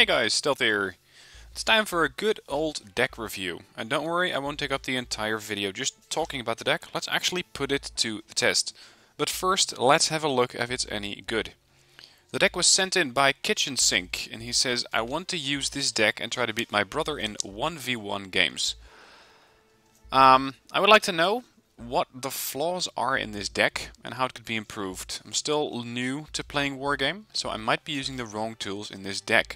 Hey guys, Stealth here. It's time for a good old deck review. And don't worry, I won't take up the entire video just talking about the deck. Let's actually put it to the test. But first, let's have a look if it's any good. The deck was sent in by Kitchen Sink, and he says, I want to use this deck and try to beat my brother in 1v1 games. I would like to know what the flaws are in this deck and how it could be improved. I'm still new to playing Wargame, so I might be using the wrong tools in this deck.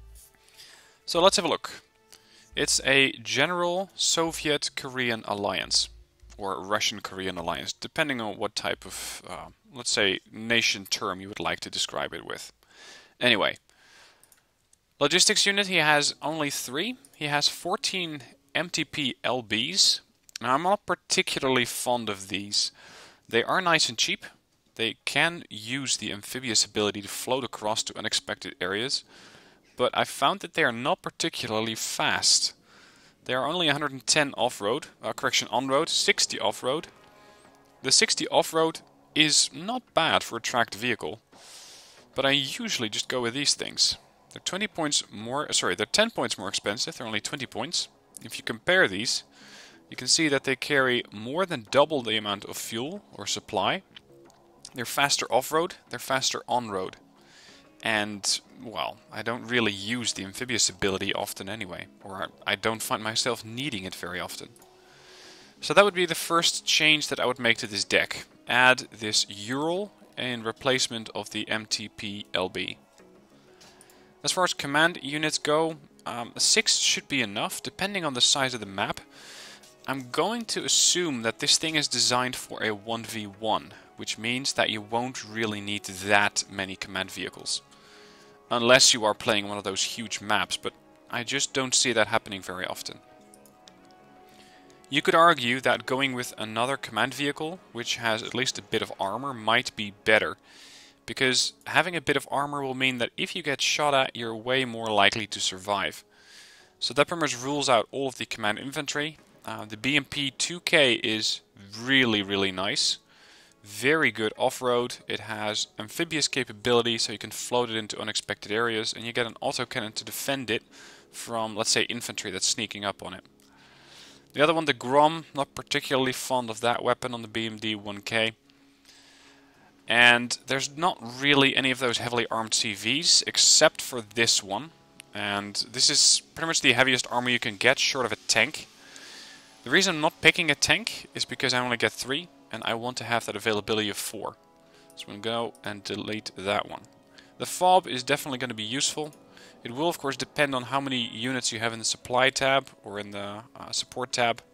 So let's have a look. It's a general Soviet-Korean alliance, or Russian-Korean alliance, depending on what type of, let's say, nation term you would like to describe it with. Anyway, logistics unit, he has only 3. He has 14 MTP LBs. Now, I'm not particularly fond of these. They are nice and cheap. They can use the amphibious ability to float across to unexpected areas, but I found that they are not particularly fast. They are only 110 off-road, on-road, 60 off-road. The 60 off-road is not bad for a tracked vehicle, but I usually just go with these things. They're 20 points more, they're 10 points more expensive, they're only 20 points. If you compare these, you can see that they carry more than double the amount of fuel or supply. They're faster off-road, they're faster on-road. And, well, I don't really use the amphibious ability often anyway, or I don't find myself needing it very often. So that would be the first change that I would make to this deck. Add this Ural in replacement of the MTP LB. As far as command units go, 6 should be enough, depending on the size of the map. I'm going to assume that this thing is designed for a 1v1, which means that you won't really need that many command vehicles. Unless you are playing one of those huge maps, but I just don't see that happening very often. You could argue that going with another command vehicle, which has at least a bit of armor, might be better. Because having a bit of armor will mean that if you get shot at, you're way more likely to survive. So that pretty much rules out all of the command infantry. The BMP 2K is really nice. Very good off-road. It has amphibious capability, so you can float it into unexpected areas, and you get an autocannon to defend it from, let's say, infantry that's sneaking up on it. The other one, the Grom, not particularly fond of that weapon on the BMD 1K. And there's not really any of those heavily armed CVs, except for this one. And this is pretty much the heaviest armor you can get, short of a tank. The reason I'm not picking a tank is because I only get 3, and I want to have that availability of 4. So I'm going to go and delete that one. The fob is definitely going to be useful. It will of course depend on how many units you have in the supply tab or in the support tab.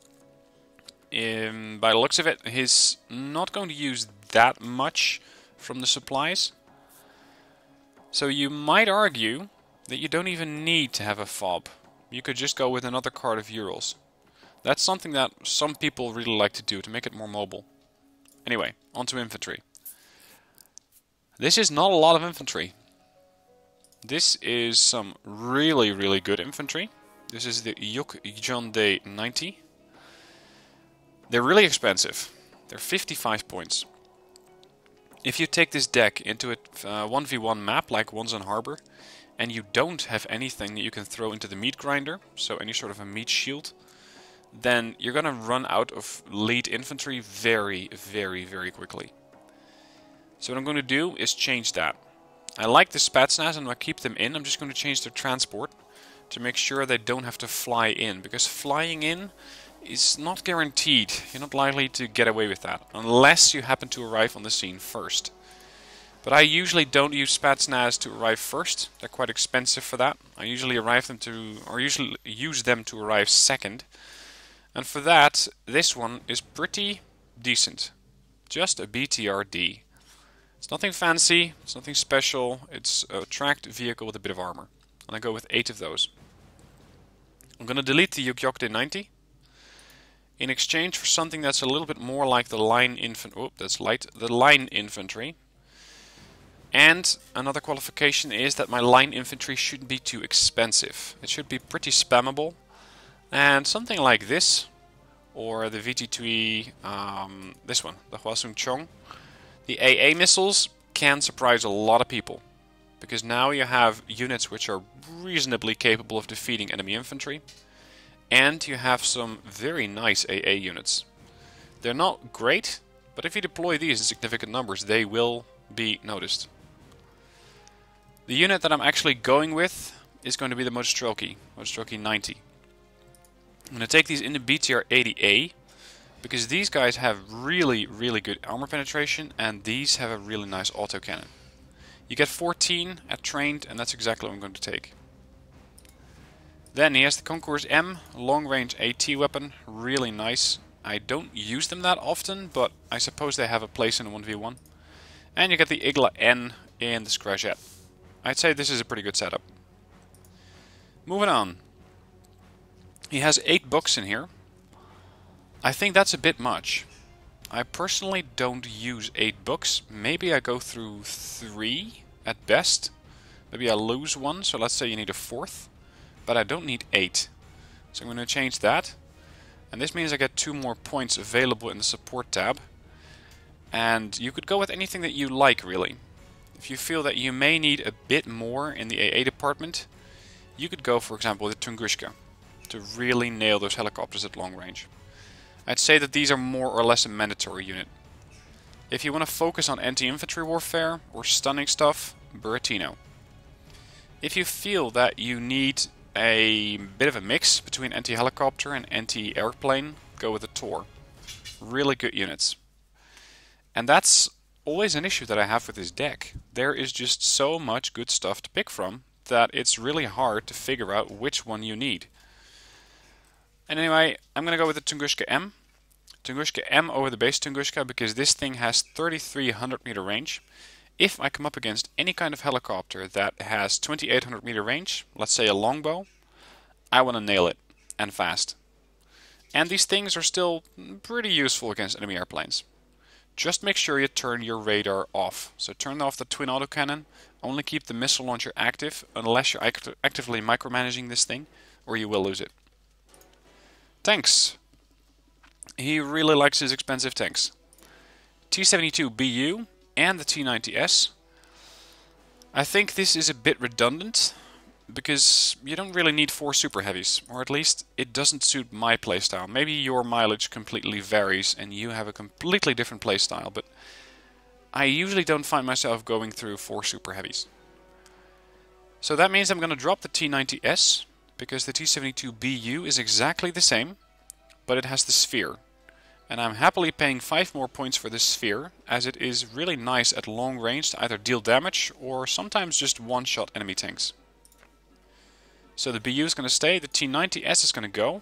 By the looks of it, he's not going to use that much from the supplies. So you might argue that you don't even need to have a fob. You could just go with another card of Urals. That's something that some people really like to do to make it more mobile. Anyway, onto infantry. This is not a lot of infantry. This is some really good infantry. This is the Yuk Jeondae 90. They're really expensive. They're 55 points. If you take this deck into a 1v1 map like Wonsan Harbor, and you don't have anything that you can throw into the meat grinder, so any sort of a meat shield, then you're going to run out of lead infantry very quickly. So what I'm going to do is change that. I like the Spetsnaz and I keep them in. I'm just going to change their transport to make sure they don't have to fly in, because flying in is not guaranteed. You're not likely to get away with that, unless you happen to arrive on the scene first. But I usually don't use Spetsnaz to arrive first. They're quite expensive for that. I usually use them to arrive second. And for that, this one is pretty decent. Just a BTRD. It's nothing fancy, it's nothing special, it's a tracked vehicle with a bit of armor. And I go with 8 of those. I'm going to delete the Yuk-Jeondae 90 in exchange for something that's a little bit more like the line infantry. Oh, that's light. The line infantry. And another qualification is that my line infantry shouldn't be too expensive. It should be pretty spammable. And something like this, or the VT2E, this one, the Hwasung Chong. The AA missiles can surprise a lot of people, because now you have units which are reasonably capable of defeating enemy infantry, and you have some very nice AA units. They're not great, but if you deploy these in significant numbers, they will be noticed. The unit that I'm actually going with is going to be the Motostrelki 90. I'm going to take these into BTR 80A, because these guys have really good armor penetration, and these have a really nice autocannon. You get 14 at trained, and that's exactly what I'm going to take. Then he has the Concours M, long range AT weapon, really nice. I don't use them that often, but I suppose they have a place in a 1v1. And you get the Igla N in the Scrajette. I'd say this is a pretty good setup. Moving on. He has 8 books in here. I think that's a bit much. I personally don't use 8 books. Maybe I go through 3 at best. Maybe I lose one, so let's say you need a 4th. But I don't need 8. So I'm going to change that. And this means I get 2 more points available in the support tab. And you could go with anything that you like, really. If you feel that you may need a bit more in the AA department, you could go, for example, with the Tunguska to really nail those helicopters at long range. I'd say that these are more or less a mandatory unit. If you want to focus on anti-infantry warfare or stunning stuff, Buratino. If you feel that you need a bit of a mix between anti-helicopter and anti-airplane, go with the Tor. Really good units. And that's always an issue that I have with this deck. There is just so much good stuff to pick from that it's really hard to figure out which one you need. And anyway, I'm going to go with the Tunguska M. Tunguska M over the base Tunguska, because this thing has 3,300 meter range. If I come up against any kind of helicopter that has 2,800 meter range, let's say a longbow, I want to nail it, and fast. And these things are still pretty useful against enemy airplanes. Just make sure you turn your radar off. So turn off the twin autocannon, only keep the missile launcher active unless you're actively micromanaging this thing, or you will lose it. Tanks. He really likes his expensive tanks. T-72BU and the T-90S. I think this is a bit redundant, because you don't really need 4 super heavies, or at least it doesn't suit my playstyle. Maybe your mileage completely varies and you have a completely different playstyle, but I usually don't find myself going through 4 super heavies. So that means I'm going to drop the T-90S, because the T-72BU is exactly the same, but it has the sphere. And I'm happily paying 5 more points for this sphere, as it is really nice at long range to either deal damage or sometimes just one-shot enemy tanks. So the BU is going to stay, the T-90S is going to go.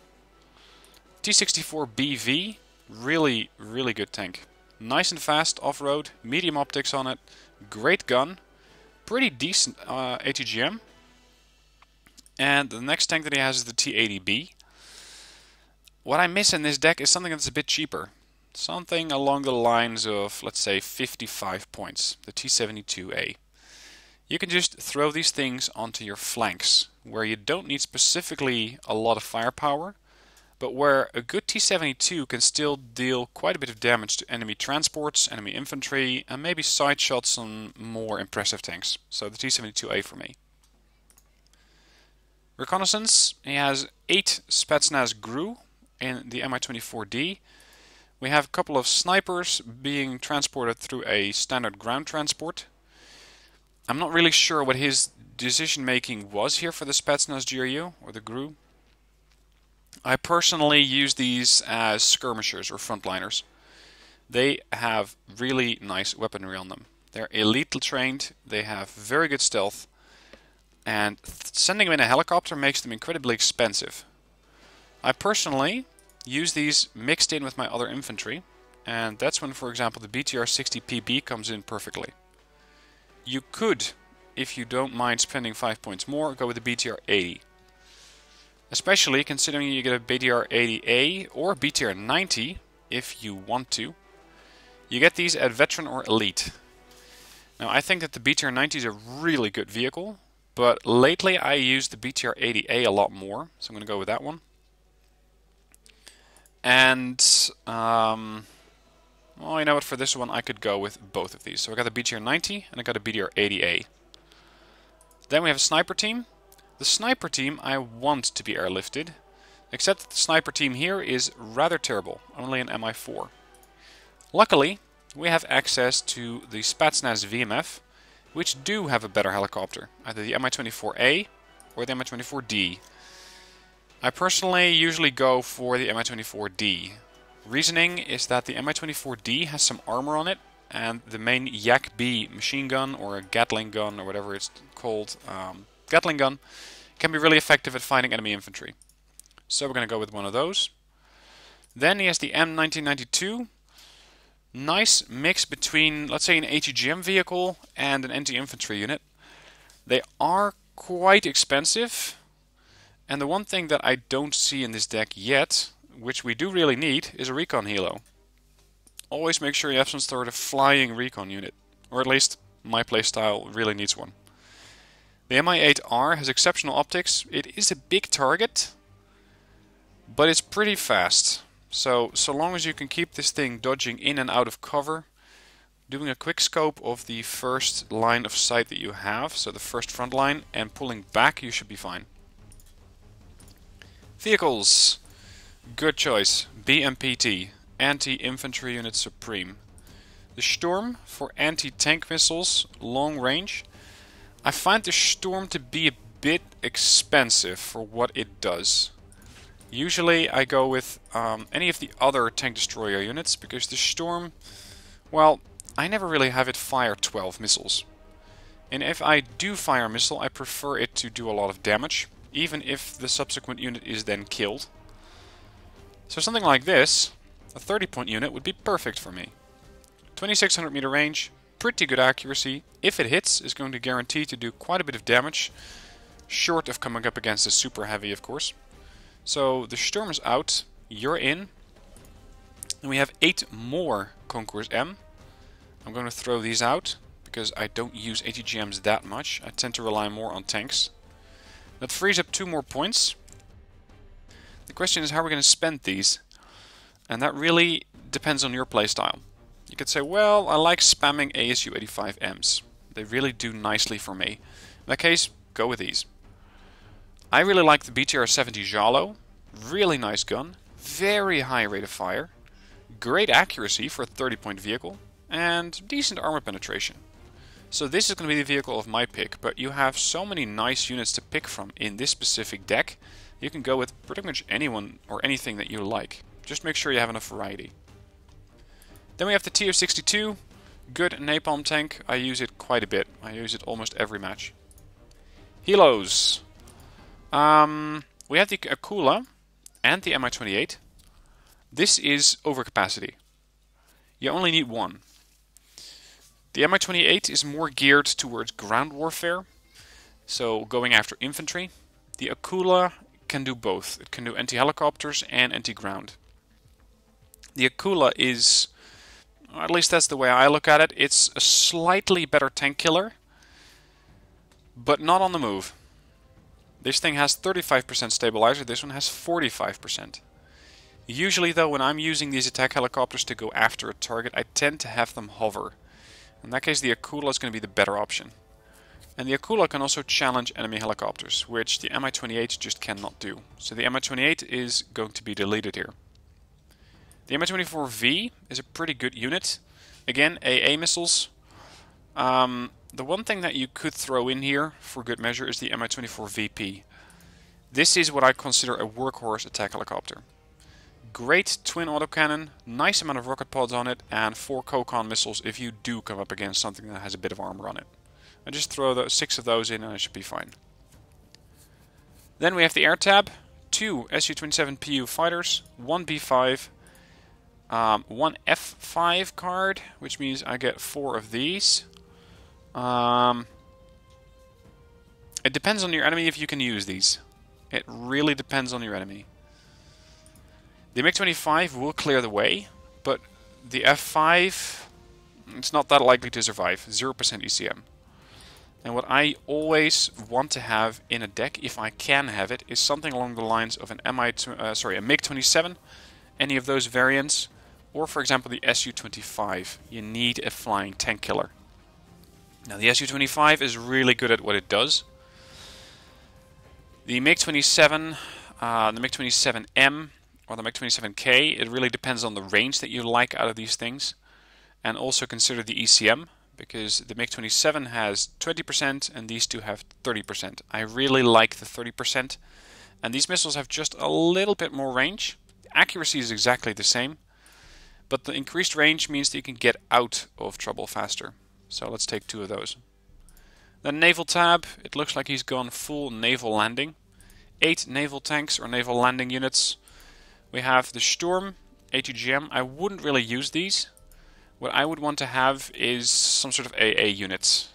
T-64BV, really good tank. Nice and fast off-road, medium optics on it, great gun, pretty decent ATGM. And the next tank that he has is the T-80B. What I miss in this deck is something that's a bit cheaper. Something along the lines of, let's say, 55 points, the T-72A. You can just throw these things onto your flanks, where you don't need specifically a lot of firepower, but where a good T-72 can still deal quite a bit of damage to enemy transports, enemy infantry, and maybe side shots on more impressive tanks. So the T-72A for me. Reconnaissance, he has 8 Spetsnaz GRU in the Mi-24D. We have a couple of snipers being transported through a standard ground transport. I'm not really sure what his decision making was here for the Spetsnaz GRU, or the GRU. I personally use these as skirmishers or frontliners. They have really nice weaponry on them. They're elite trained, they have very good stealth, and sending them in a helicopter makes them incredibly expensive. I personally use these mixed in with my other infantry, and that's when, for example, the BTR-60PB comes in perfectly. You could, if you don't mind spending 5 points more, go with the BTR-80. Especially considering you get a BTR-80A or BTR-90 if you want to. You get these at Veteran or Elite. Now I think that the BTR-90 is a really good vehicle, but lately I use the BTR-80A a lot more, so I'm going to go with that one. And, well, you know what, for this one I could go with both of these. So I got the BTR-90 and I got a BTR-80A. Then we have a sniper team. The sniper team I want to be airlifted, except that the sniper team here is rather terrible, only an Mi-4. Luckily, we have access to the Spetsnaz VMF, which do have a better helicopter, either the Mi-24A or the Mi-24D. I personally usually go for the Mi-24D. Reasoning is that the Mi-24D has some armor on it, and the main Yak-B machine gun, or a Gatling gun, or whatever it's called, Gatling gun, can be really effective at fighting enemy infantry. So we're going to go with one of those. Then he has the M1992. Nice mix between, let's say, an ATGM vehicle and an anti-infantry unit. They are quite expensive. And the one thing that I don't see in this deck yet, which we do really need, is a recon helo. Always make sure you have some sort of flying recon unit. Or at least my playstyle really needs one. The Mi-8R has exceptional optics. It is a big target, but it's pretty fast. So long as you can keep this thing dodging in and out of cover, doing a quick scope of the first line of sight that you have, so the first front line, and pulling back, you should be fine. Vehicles. Good choice. BMPT, Anti-Infantry Unit Supreme. The Storm for anti-tank missiles, long range. I find the Storm to be a bit expensive for what it does. Usually I go with any of the other tank destroyer units, because the Storm, well, I never really have it fire 12 missiles. And if I do fire a missile, I prefer it to do a lot of damage, even if the subsequent unit is then killed. So something like this, a 30-point unit, would be perfect for me. 2600 meter range, pretty good accuracy. If it hits, is going to guarantee to do quite a bit of damage, short of coming up against a super heavy, of course. So the Storm is out, you're in, and we have 8 more Concours M. I'm going to throw these out, because I don't use ATGMs that much. I tend to rely more on tanks. That frees up 2 more points. The question is how we're going to spend these. And that really depends on your playstyle. You could say, well, I like spamming ASU 85Ms. They really do nicely for me. In that case, go with these. I really like the BTR-70 Jalo. Really nice gun. Very high rate of fire. Great accuracy for a 30-point vehicle. And decent armor penetration. So this is going to be the vehicle of my pick, but you have so many nice units to pick from in this specific deck, you can go with pretty much anyone or anything that you like. Just make sure you have enough variety. Then we have the TO-62, good napalm tank. I use it quite a bit. I use it almost every match. Helos. We have the Akula and the Mi-28. This is overcapacity. You only need one. The Mi-28 is more geared towards ground warfare, so going after infantry. The Akula can do both. It can do anti-helicopters and anti-ground. The Akula is, or at least that's the way I look at it, it's a slightly better tank killer, but not on the move. This thing has 35% stabilizer, this one has 45%. Usually though, when I'm using these attack helicopters to go after a target, I tend to have them hover. In that case, the Akula is going to be the better option. And the Akula can also challenge enemy helicopters, which the Mi-28 just cannot do. So the Mi-28 is going to be deleted here. The Mi-24V is a pretty good unit. Again, AA missiles. The one thing that you could throw in here for good measure is the Mi-24VP. This is what I consider a workhorse attack helicopter. Great twin autocannon, nice amount of rocket pods on it, and 4 Kokon missiles if you do come up against something that has a bit of armor on it. I just throw 6 of those in and I should be fine. Then we have the air tab, 2 Su-27PU fighters, 1 B5, 1 F5 card, which means I get 4 of these. It depends on your enemy if you can use these. It really depends on your enemy. The MiG-25 will clear the way, but the F5, it's not that likely to survive. 0% ECM. And what I always want to have in a deck, if I can have it, is something along the lines of a MiG-27, any of those variants, or for example the Su-25. You need a flying tank killer. Now the Su-25 is really good at what it does. The MiG-27, the MiG-27M, or the MiG-27K, it really depends on the range that you like out of these things. And also consider the ECM, because the MiG-27 has 20% and these two have 30%. I really like the 30%, and these missiles have just a little bit more range. The accuracy is exactly the same, but the increased range means that you can get out of trouble faster. So let's take 2 of those. The naval tab, it looks like he's gone full naval landing. 8 naval tanks or naval landing units. We have the Sturm ATGM. I wouldn't really use these. What I would want to have is some sort of AA units.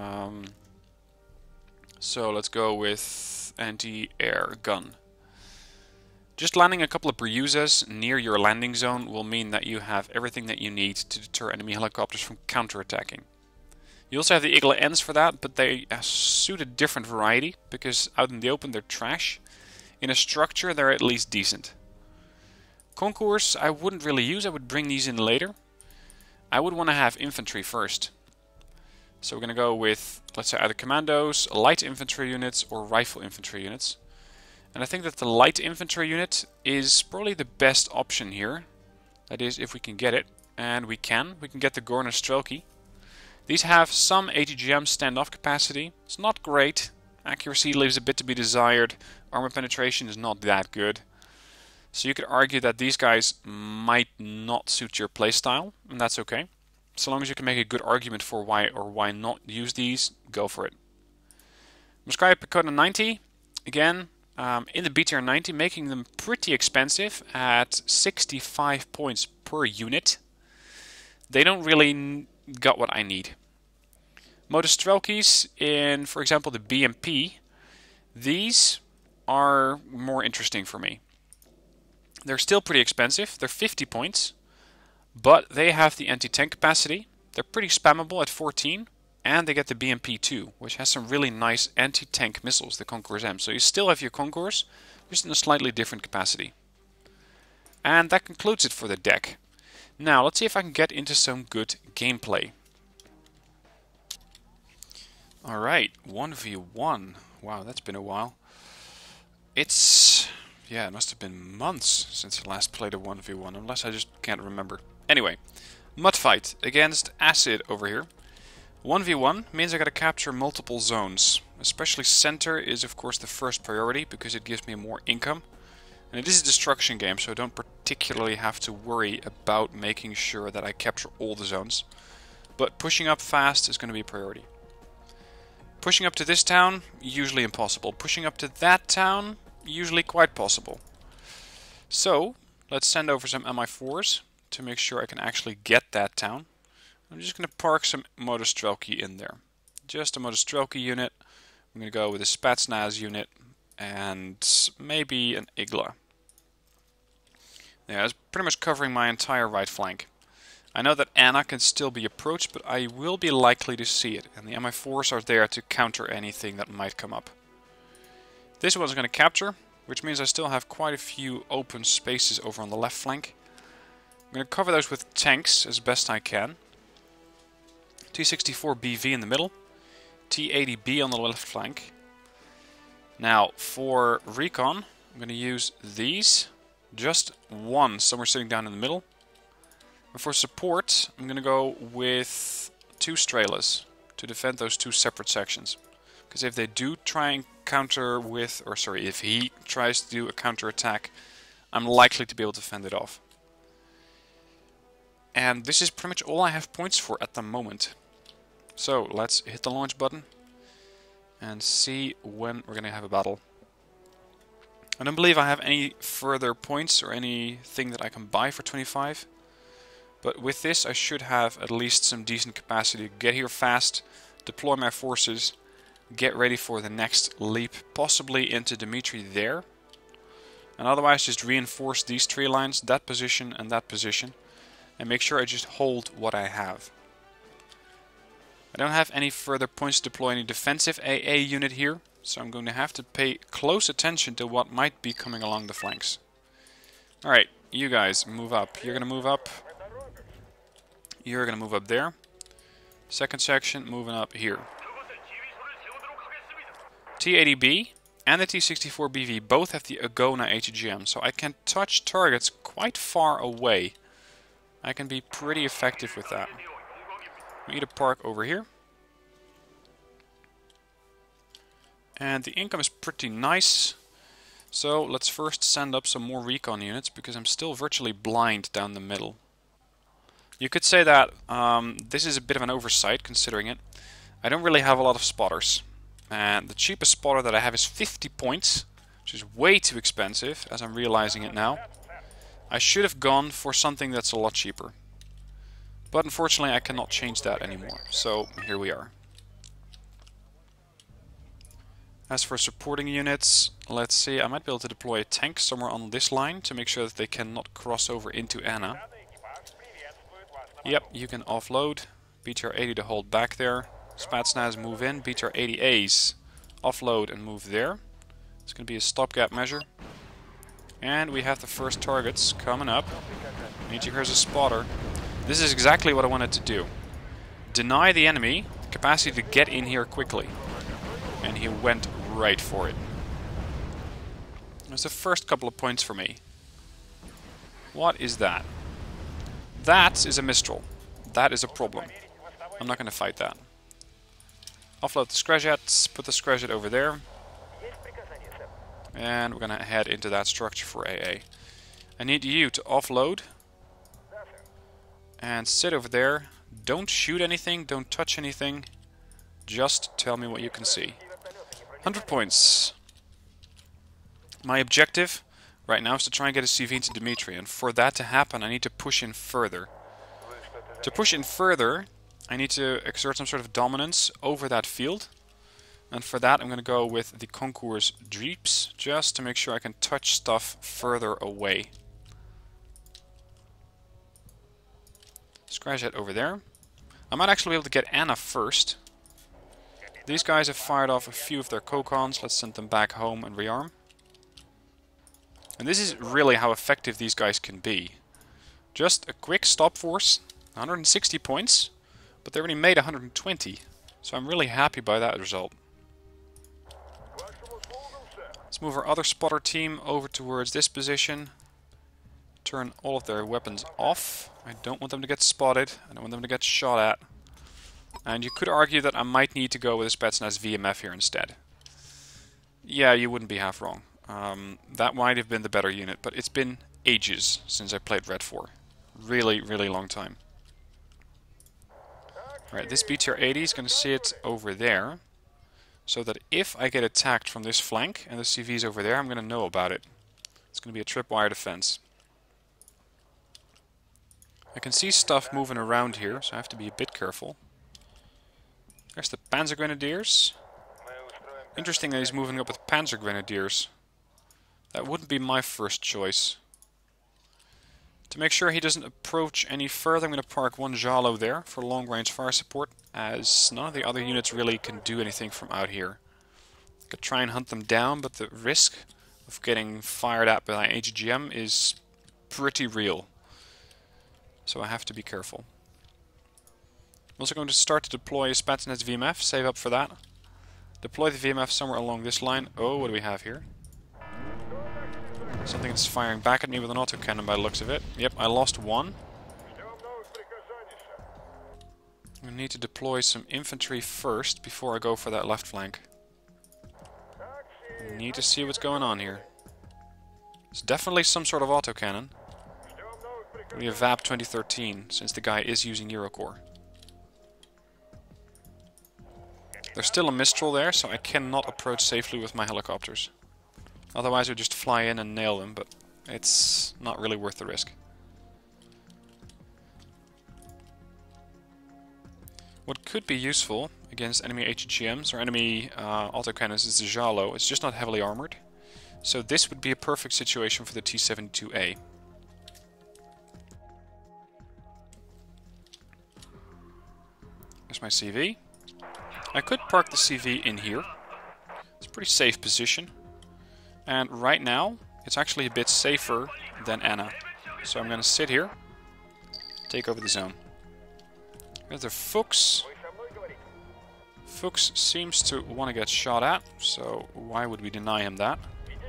So let's go with anti-air gun. Just landing a couple of Bryusas near your landing zone will mean that you have everything that you need to deter enemy helicopters from counterattacking. You also have the Igla Ns for that, but they suit a different variety, because out in the open they're trash. In a structure they're at least decent. Concours I wouldn't really use, I would bring these in later. I would want to have infantry first. So we're going to go with, let's say, either commandos, light infantry units, or rifle infantry units. And I think that the light infantry unit is probably the best option here. That is, if we can get it. And we can get the Gorner Strelki. These have some ATGM standoff capacity. It's not great. Accuracy leaves a bit to be desired. Armor penetration is not that good. So you could argue that these guys might not suit your playstyle, and that's okay. So long as you can make a good argument for why or why not use these, go for it. Moskaya Pekota 90, again, in the BTR 90, making them pretty expensive at 65 points per unit. They don't really got what I need. Motostrelkis in, for example, the BMP, these are more interesting for me. They're still pretty expensive, they're 50 points, but they have the anti-tank capacity. They're pretty spammable at 14, and they get the BMP-2, which has some really nice anti-tank missiles, the Concours M. So you still have your Concours, just in a slightly different capacity. And that concludes it for the deck. Now, let's see if I can get into some good gameplay. Alright, 1v1. Wow, that's been a while. Yeah, it must have been months since I last played a 1v1, unless I just can't remember. Anyway, mud fight against Acid over here. 1v1 means I gotta capture multiple zones. Especially center is of course the first priority, because it gives me more income. And it is a destruction game, so I don't particularly have to worry about making sure that I capture all the zones. But pushing up fast is going to be a priority. Pushing up to this town, usually impossible. Pushing up to that town, usually quite possible. So, let's send over some Mi-4s to make sure I can actually get that town. I'm just going to park some Motostrelki in there. Just a Motostrelki unit. I'm going to go with a Spetsnaz unit and maybe an Igla. Yeah, it's pretty much covering my entire right flank. I know that Anna can still be approached, but I will be likely to see it, and the Mi-4s are there to counter anything that might come up. This one's going to capture, which means I still have quite a few open spaces over on the left flank. I'm going to cover those with tanks as best I can. T-64BV in the middle, T-80B on the left flank. Now, for recon, I'm going to use these. Just one somewhere sitting down in the middle. And for support, I'm going to go with 2 Strelas to defend those 2 separate sections. Because if they do try and counter with, or sorry, if he tries to do a counter attack, I'm likely to be able to fend it off. And this is pretty much all I have points for at the moment. So let's hit the launch button and see when we're going to have a battle. I don't believe I have any further points or anything that I can buy for 25. But with this I should have at least some decent capacity to get here fast, deploy my forces, get ready for the next leap, possibly into Dimitri there. And otherwise just reinforce these 3 lines, that position, and make sure I just hold what I have. I don't have any further points to deploy any defensive AA unit here, so I'm going to have to pay close attention to what might be coming along the flanks. Alright, you guys move up. You're going to move up. You're going to move up there. Second section moving up here. T-80B and the T-64BV both have the Agona HGM, so I can touch targets quite far away. I can be pretty effective with that. We need to park over here. And the income is pretty nice. So let's first send up some more recon units, because I'm still virtually blind down the middle. You could say that this is a bit of an oversight, considering it. I don't really have a lot of spotters. And the cheapest spotter that I have is 50 points, which is way too expensive, as I'm realizing it now. I should have gone for something that's a lot cheaper. But unfortunately I cannot change that anymore, so here we are. As for supporting units, let's see, I might be able to deploy a tank somewhere on this line to make sure that they cannot cross over into Anna. Yep, you can offload. BTR-80 to hold back there. Spetsnaz move in. BTR-80As offload and move there. It's going to be a stopgap measure. And we have the first targets coming up. Here's a spotter. This is exactly what I wanted to do. Deny the enemy the capacity to get in here quickly. And he went right for it. That's the first couple of points for me. What is that? That is a Mistral. That is a problem. I'm not going to fight that. Offload the Screjets, put the Screjet over there. And we're going to head into that structure for AA. I need you to offload. And sit over there. Don't shoot anything, don't touch anything. Just tell me what you can see. 100 points. My objective right now is to try and get a CV into Dimitri, and for that to happen I need to push in further. To push in further, I need to exert some sort of dominance over that field. And for that I'm going to go with the Concours Dreeps, just to make sure I can touch stuff further away. Scratch that over there. I might actually be able to get Anna first. These guys have fired off a few of their Kokons. Let's send them back home and rearm. And this is really how effective these guys can be. Just a quick stop force, 160 points, but they already made 120. So I'm really happy by that result. Let's move our other spotter team over towards this position. Turn all of their weapons off. I don't want them to get spotted. I don't want them to get shot at. And you could argue that I might need to go with a Spetsnaz VMF here instead. Yeah, you wouldn't be half wrong. That might have been the better unit, but it's been ages since I played Red 4. Really, really long time. Right, this BTR-80 is going to sit over there, so that if I get attacked from this flank and the CV's over there, I'm going to know about it. It's going to be a tripwire defense. I can see stuff moving around here, so I have to be a bit careful. There's the Panzer Grenadiers. Interesting that he's moving up with Panzer Grenadiers. That wouldn't be my first choice. To make sure he doesn't approach any further, I'm going to park one Jalo there for long-range fire support, as none of the other units really can do anything from out here. I could try and hunt them down, but the risk of getting fired at by HGM is pretty real. So I have to be careful. I'm also going to start to deploy a Spetsnaz VMF, save up for that. Deploy the VMF somewhere along this line. Oh, what do we have here? Something that's firing back at me with an autocannon by the looks of it. Yep, I lost one. I need to deploy some infantry first before I go for that left flank. I need to see what's going on here. It's definitely some sort of autocannon. We have VAP 2013, since the guy is using Eurocore. There's still a Mistral there, so I cannot approach safely with my helicopters. Otherwise I would just fly in and nail them, but it's not really worth the risk. What could be useful against enemy HGMs or enemy autocannons is the Jalo. It's just not heavily armored. So this would be a perfect situation for the T-72A. There's my CV. I could park the CV in here. It's a pretty safe position. And right now, it's actually a bit safer than Anna. So I'm going to sit here, take over the zone. There's the Fuchs. Fuchs seems to want to get shot at, so why would we deny him that?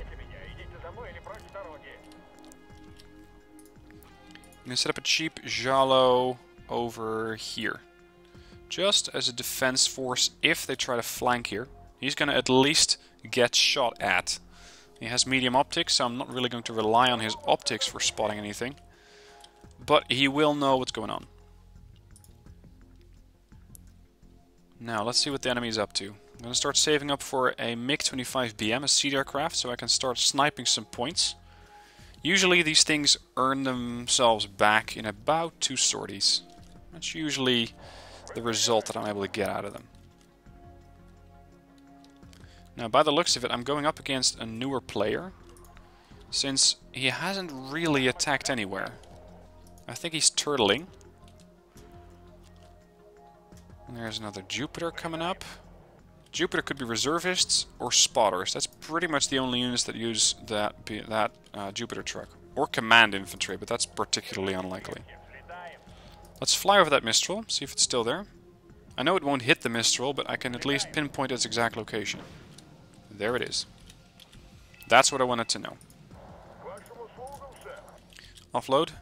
I'm going to set up a cheap Jalo over here. Just as a defense force if they try to flank here. He's going to at least get shot at. He has medium optics, so I'm not really going to rely on his optics for spotting anything. But he will know what's going on. Now, let's see what the enemy is up to. I'm going to start saving up for a MiG-25BM, a seed aircraft, so I can start sniping some points. Usually these things earn themselves back in about 2 sorties. That's usually the result that I'm able to get out of them. Now, by the looks of it, I'm going up against a newer player, since he hasn't really attacked anywhere. I think he's turtling. And there's another Jupiter coming up. Jupiter could be reservists or spotters. That's pretty much the only units that use that Jupiter truck. Or command infantry, but that's particularly unlikely. Let's fly over that Mistral, see if it's still there. I know it won't hit the Mistral, but I can at least pinpoint its exact location. There it is. That's what I wanted to know. Offload.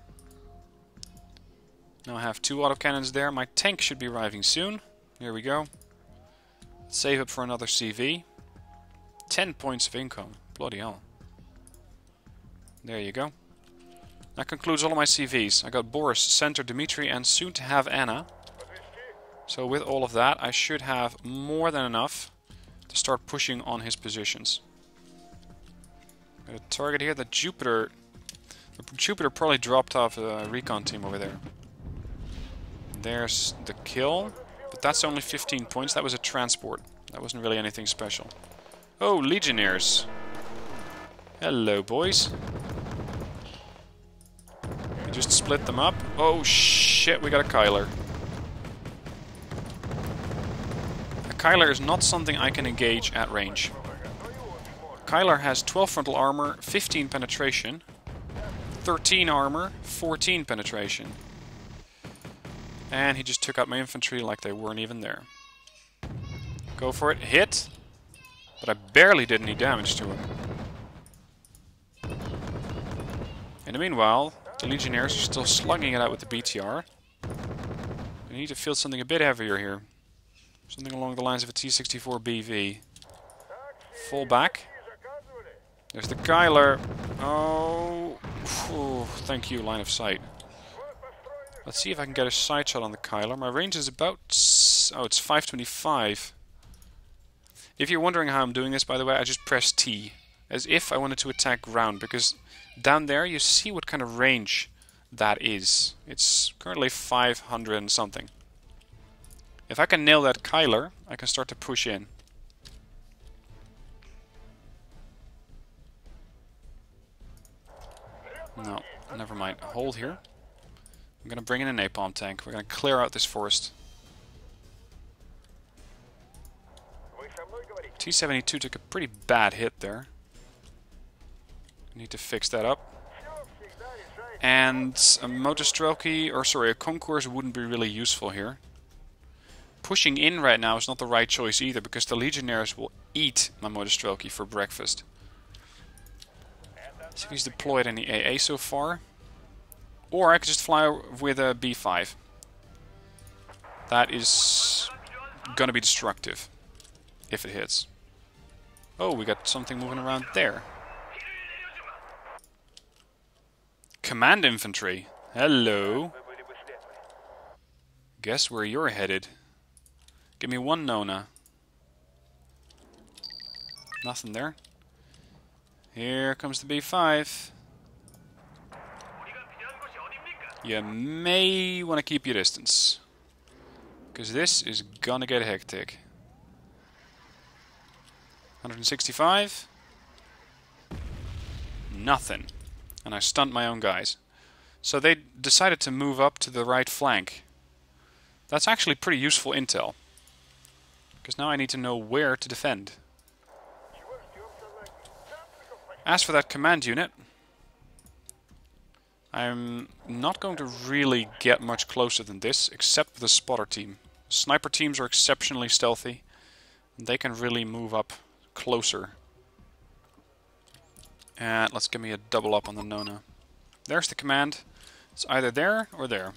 Now I have 2 autocannons there. My tank should be arriving soon. Here we go. Save up for another CV. 10 points of income. Bloody hell. There you go. That concludes all of my CVs. I got Boris, Center, Dmitry, and soon to have Anna. So with all of that, I should have more than enough to start pushing on his positions. Got a target here. The Jupiter probably dropped off a recon team over there. There's the kill. But that's only 15 points. That was a transport. That wasn't really anything special. Oh, Legionnaires. Hello, boys. We just split them up. Oh, shit, we got a Kyler. A Kyler is not something I can engage at range. Kyler has 12 frontal armor, 15 penetration, 13 armor, 14 penetration. And he just took out my infantry like they weren't even there. Go for it. Hit! But I barely did any damage to him. In the meanwhile, the Legionnaires are still slugging it out with the BTR. I need to field something a bit heavier here. Something along the lines of a T-64 BV. Full back. There's the Kyler. Oh, thank you, line of sight. Let's see if I can get a side shot on the Kyler. My range is about... oh, it's 525. If you're wondering how I'm doing this, by the way, I just press T. As if I wanted to attack ground, because down there you see what kind of range that is. It's currently 500 and something. If I can nail that Kyler, I can start to push in. No, never mind. Hold here. I'm going to bring in a napalm tank. We're going to clear out this forest. T-72 took a pretty bad hit there. Need to fix that up. And a Motostrelki, or sorry, a Concourse wouldn't be really useful here. Pushing in right now is not the right choice either, because the Legionnaires will eat my Motostrelki for breakfast. See if he's deployed any AA so far. Or I could just fly with a B5. That is gonna be destructive. If it hits. Oh, we got something moving around there. Command infantry. Hello. Guess where you're headed. Give me one Nona. Nothing there. Here comes the B5. You may want to keep your distance. Because this is gonna get hectic. 165. Nothing. And I stunned my own guys. So they decided to move up to the right flank. That's actually pretty useful intel. Because now I need to know where to defend. As for that command unit, I'm not going to really get much closer than this, except with the spotter team. Sniper teams are exceptionally stealthy. They can really move up closer. And let's give me a double up on the Nona. There's the command. It's either there or there.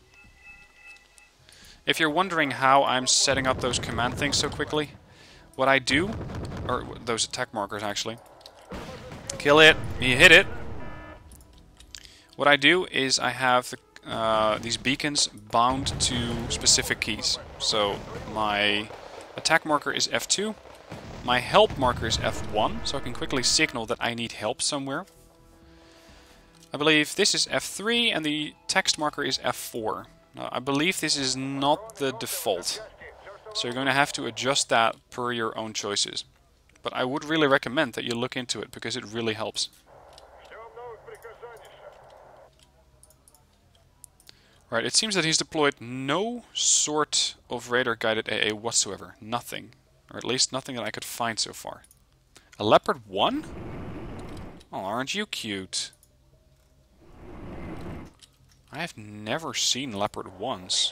If you're wondering how I'm setting up those command things so quickly, what I do, or those attack markers actually, kill it, you hit it. What I do is I have these beacons bound to specific keys. So my attack marker is F2, my help marker is F1, so I can quickly signal that I need help somewhere. I believe this is F3 and the text marker is F4. Now, I believe this is not the default, so you're going to have to adjust that per your own choices. But I would really recommend that you look into it, because it really helps. Right, it seems that he's deployed no sort of radar-guided AA whatsoever. Nothing. Or at least nothing that I could find so far. A Leopard 1? Oh, aren't you cute? I have never seen Leopard 1s.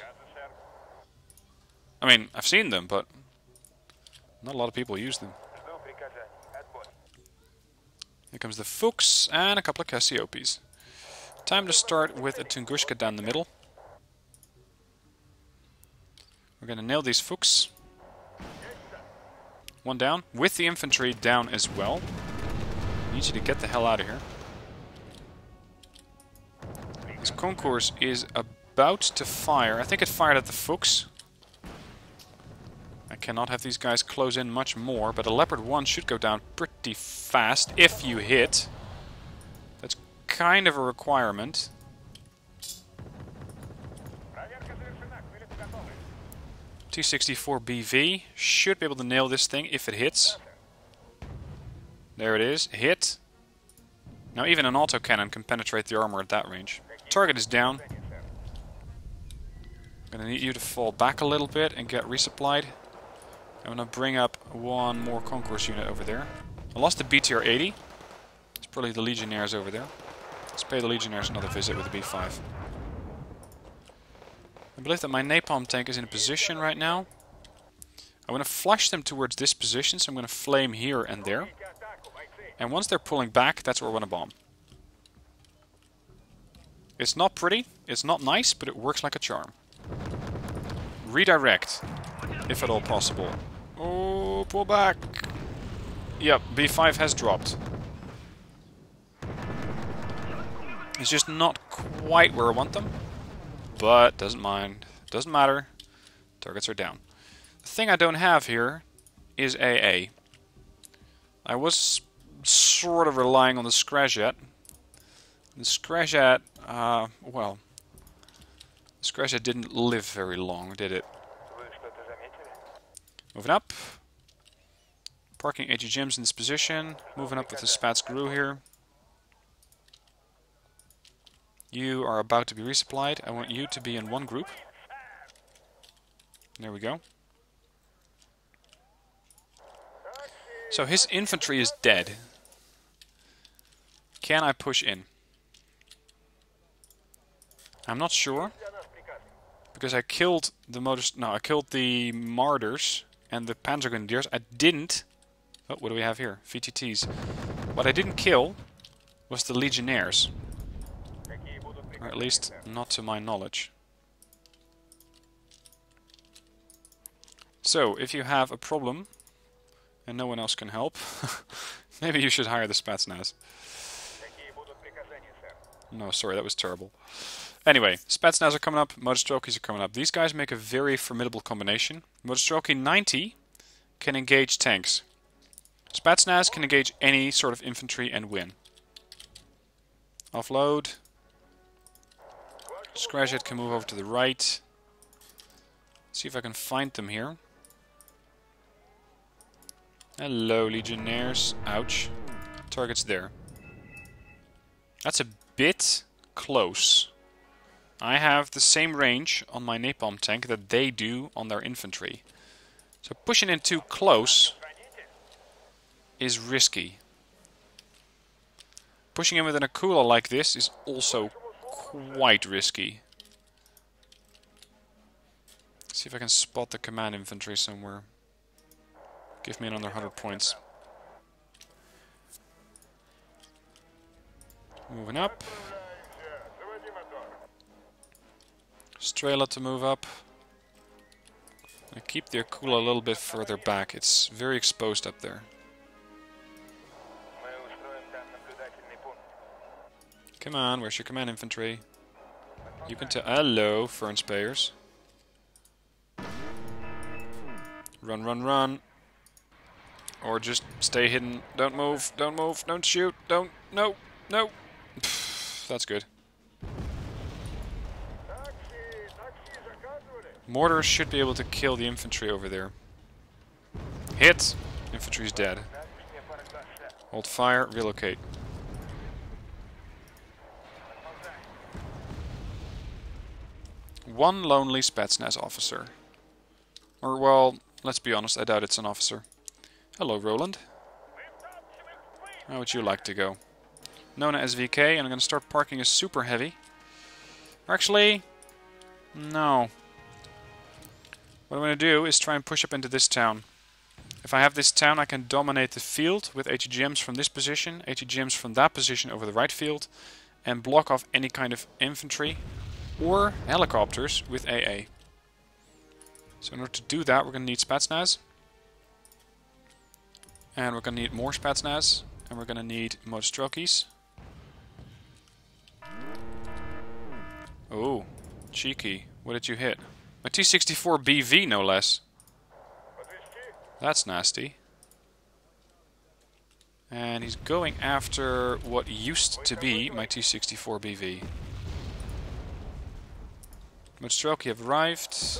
I mean, I've seen them, but not a lot of people use them. Here comes the Fuchs and a couple of Cassiopes. Time to start with a Tunguska down the middle. We're going to nail these Fuchs. One down, with the infantry down as well. I need you to get the hell out of here. This Concourse is about to fire. I think it fired at the Fuchs. I cannot have these guys close in much more, but a Leopard 1 should go down pretty fast if you hit. That's kind of a requirement. T-64BV should be able to nail this thing if it hits. There it is, hit. Now even an autocannon can penetrate the armor at that range. Target is down. I'm gonna need you to fall back a little bit and get resupplied. I'm gonna bring up one more Concourse unit over there. I lost the BTR-80. It's probably the Legionnaires over there. Let's pay the Legionnaires another visit with the B5. I believe that my napalm tank is in a position right now. I'm gonna flush them towards this position, so I'm gonna flame here and there. And once they're pulling back, that's where we're gonna bomb. It's not pretty, it's not nice, but it works like a charm. Redirect, if at all possible. Oh, pull back! Yep, B5 has dropped. It's just not quite where I want them, but doesn't mind. Doesn't matter. Targets are down. The thing I don't have here is AA. I was sort of relying on the Scrasjet. The Scrasjet, well, the Scrasjet didn't live very long, did it? Moving up. Parking AGGMs in this position. Moving up with the Spats Gru here. You are about to be resupplied. I want you to be in one group. There we go. So his infantry is dead. Can I push in? I'm not sure. Because I killed the I killed the Martyrs and the Panzergrenadiers. I didn't... Oh, what do we have here? VTTs. What I didn't kill was the Legionnaires. Or at least, not to my knowledge. So, if you have a problem, and no one else can help, maybe you should hire the Spetsnaz. No, sorry, that was terrible. Anyway, Spetsnaz are coming up, Motostrelkis are coming up. These guys make a very formidable combination. Motostrelki 90 can engage tanks. Spetsnaz can engage any sort of infantry and win. Offload. Scrasjet can move over to the right. See if I can find them here. Hello, Legionnaires. Ouch. Target's there. That's a bit close. I have the same range on my napalm tank that they do on their infantry. So pushing in too close is risky. Pushing in with an Akula like this is also quite risky. See if I can spot the command infantry somewhere. Give me another 100 points. Moving up. Strela to move up. I keep the Akula a little bit further back. It's very exposed up there. Come on, where's your command infantry? You can tell. Hello, Fern Spayers. Run, run, run. Or just stay hidden. Don't move, don't shoot, don't. No, no. Pfft, that's good. Mortars should be able to kill the infantry over there. Hit! Infantry's dead. Hold fire, relocate. One lonely Spetsnaz officer. Or, well, let's be honest, I doubt it's an officer. Hello, Roland. How would you like to go? Nona SVK, and I'm going to start parking a super heavy. Actually, no. What I'm going to do is try and push up into this town. If I have this town, I can dominate the field with HEGMs from this position, HEGMs from that position over the right field, and block off any kind of infantry or helicopters with AA. So in order to do that, we're going to need Spetsnaz. And we're going to need more Spetsnaz. And we're going to need Motostrelkis. Oh, cheeky. What did you hit? A T-64 BV, no less. That's nasty. And he's going after what used to be my T-64 BV. Motostrelki have arrived.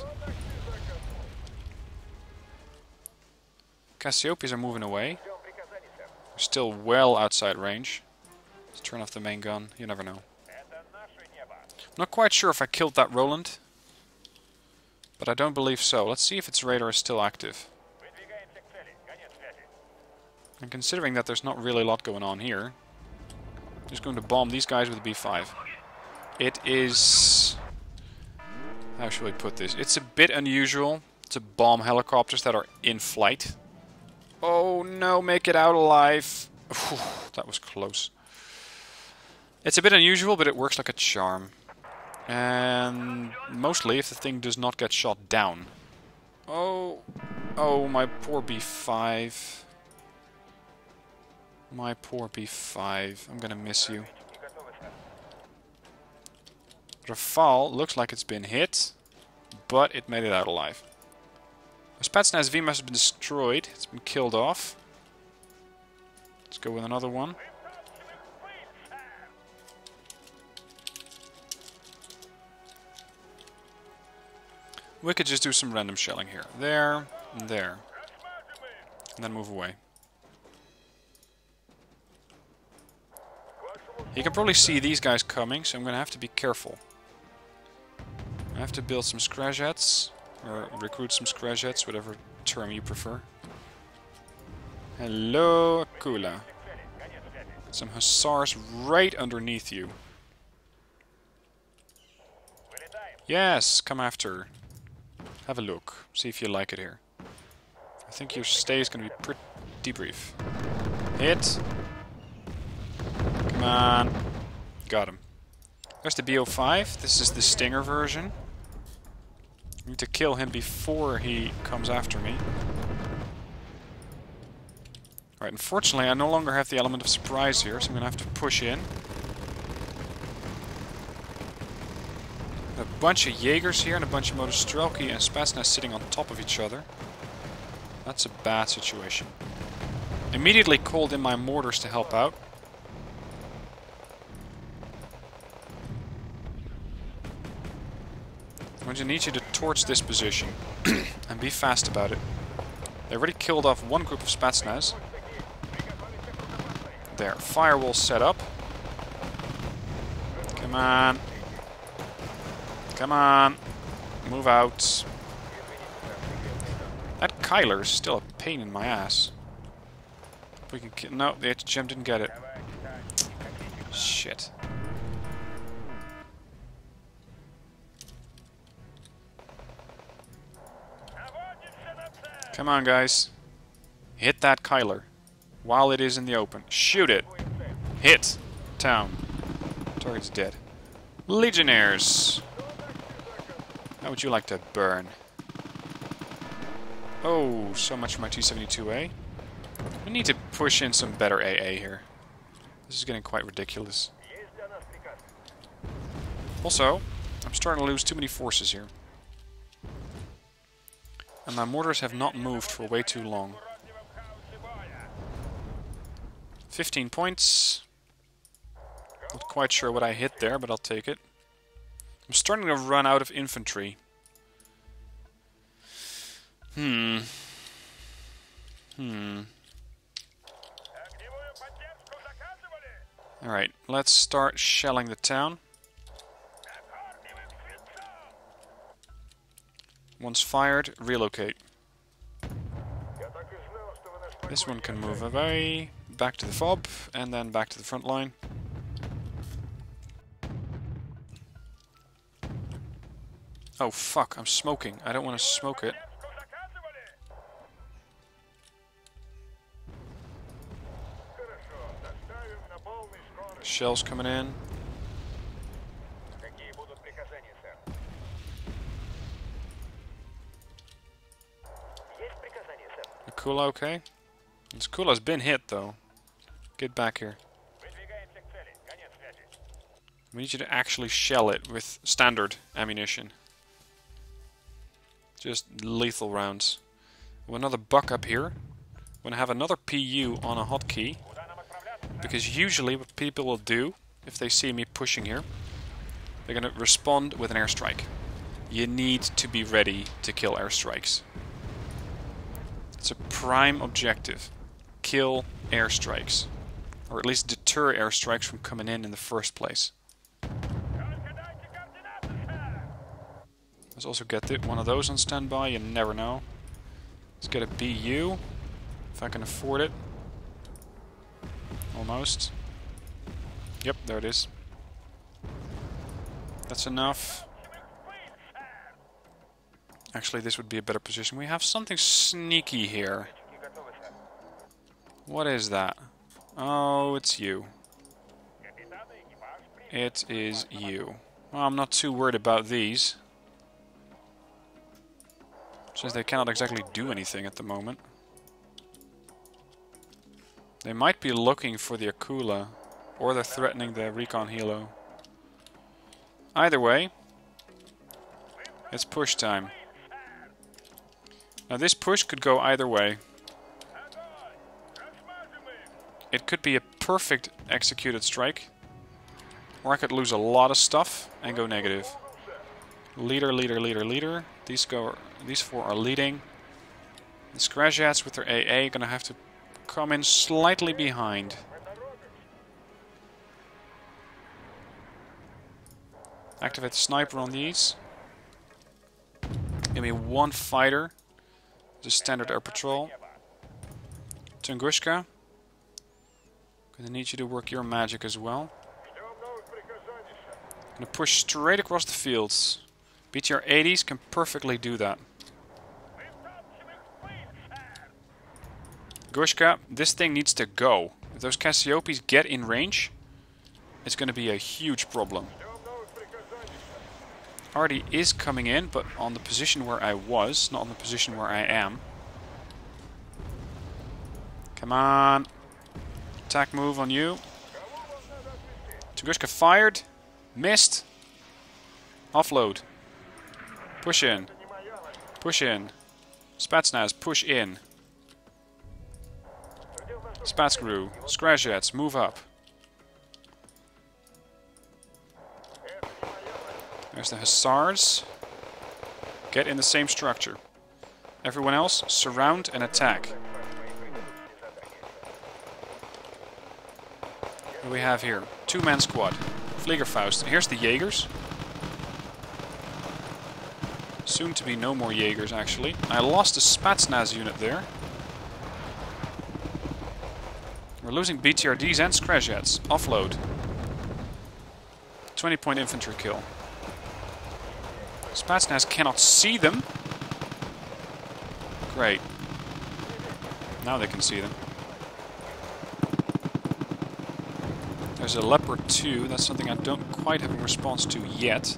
Cassiopeias are moving away. We're still well outside range. Let's turn off the main gun. You never know. I'm not quite sure if I killed that Roland. But I don't believe so. Let's see if its radar is still active. And considering that there's not really a lot going on here, I'm just going to bomb these guys with a B5. It is... how should I put this? It's a bit unusual to bomb helicopters that are in flight. Oh no, make it out alive. Whew, that was close. It's a bit unusual, but it works like a charm. And mostly if the thing does not get shot down. Oh, oh, my poor B5. My poor B5. I'm gonna miss you. Rafale looks like it's been hit, but it made it out alive. The Spetsnaz V must have been destroyed. It's been killed off. Let's go with another one. We could just do some random shelling here. There, and there. And then move away. You can probably see these guys coming, so I'm going to have to be careful. I have to build some Scrajets, or recruit some Scrajets, whatever term you prefer. Hello, Akula. Some Hussars right underneath you. Yes, come after. Have a look. See if you like it here. I think your stay is going to be pretty brief. Hit. Come on. Got him. There's the BO5. This is the Stinger version. I need to kill him before he comes after me. Alright, unfortunately I no longer have the element of surprise here, so I'm going to have to push in. A bunch of Jaegers here and a bunch of Motostrelki and Spetsnaz sitting on top of each other. That's a bad situation. Immediately called in my mortars to help out. I'm going to need you to torch this position and be fast about it. They already killed off one group of Spetsnaz. There, firewall set up. Come on. Come on. Move out. That Kyler is still a pain in my ass. We can no, the HGM didn't get it. Shit. Come on, guys. Hit that Kyler while it is in the open. Shoot it. Hit. Town. Target's dead. Legionnaires. How would you like to burn? Oh, so much for my T-72A. We need to push in some better AA here. This is getting quite ridiculous. Also, I'm starting to lose too many forces here. And my mortars have not moved for way too long. 15 points. Not quite sure what I hit there, but I'll take it. I'm starting to run out of infantry. Alright, let's start shelling the town. Once fired, relocate. This one can move away, back to the FOB, and then back to the front line. Oh fuck, I'm smoking. I don't want to smoke it. Shells coming in. Akula okay? This Akula's been hit though. Get back here. We need you to actually shell it with standard ammunition. Just lethal rounds. We'll another buck up here. We're gonna have another PU on a hotkey. Because usually what people will do, if they see me pushing here, they're gonna respond with an airstrike. You need to be ready to kill airstrikes. It's a prime objective. Kill airstrikes. Or at least deter airstrikes from coming in the first place. Let's also get one of those on standby, you never know. Let's get a BU, if I can afford it. Almost. Yep, there it is. That's enough. Actually, this would be a better position. We have something sneaky here. What is that? Oh, it's you. It is you. Well, I'm not too worried about these. Since they cannot exactly do anything at the moment. They might be looking for the Akula, or they're threatening the recon helo. Either way, it's push time. Now this push could go either way. It could be a perfect executed strike, or I could lose a lot of stuff and go negative. Leader, leader, leader, leader. These four are leading. The Scrajats with their AA gonna have to come in slightly behind. Activate the sniper on these. Give me one fighter. Just standard air patrol. Tungushka. Gonna need you to work your magic as well. Gonna push straight across the fields. BTR 80s can perfectly do that. Gushka, this thing needs to go. If those Cassiopes get in range, it's going to be a huge problem. Hardy is coming in, but on the position where I was, not on the position where I am. Come on. Attack move on you. Tungushka fired. Missed. Offload. Push in. Push in. Spetsnaz, push in. Spatskrew, Scrajets, move up. There's the Hussars. Get in the same structure. Everyone else, surround and attack. What do we have here? Two-man squad. Fliegerfaust. Here's the Jaegers. Soon to be no more Jaegers, actually. I lost a Spetsnaz unit there. We're losing BTRDs and Scrajets. Offload. 20-point infantry kill. Spetsnaz cannot see them. Great. Now they can see them. There's a Leopard 2. That's something I don't quite have a response to yet.